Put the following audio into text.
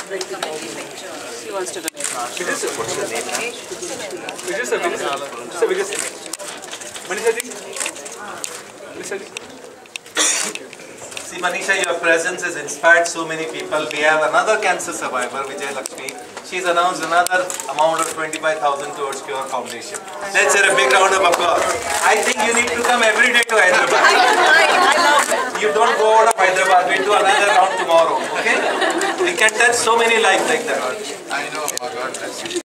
He wants to donate. What's your name now? See, Manisha, your presence has inspired so many people. We have another cancer survivor, Vijay Lakshmi. She's announced another amount of 25,000 towards Cure Foundation. Let's hear a big round of applause. I think you need to come every day to Hyderabad. I love it. You don't go out of Hyderabad. We'll do another round tomorrow. Okay? We can touch so many lives like that. I know. Oh, God bless you.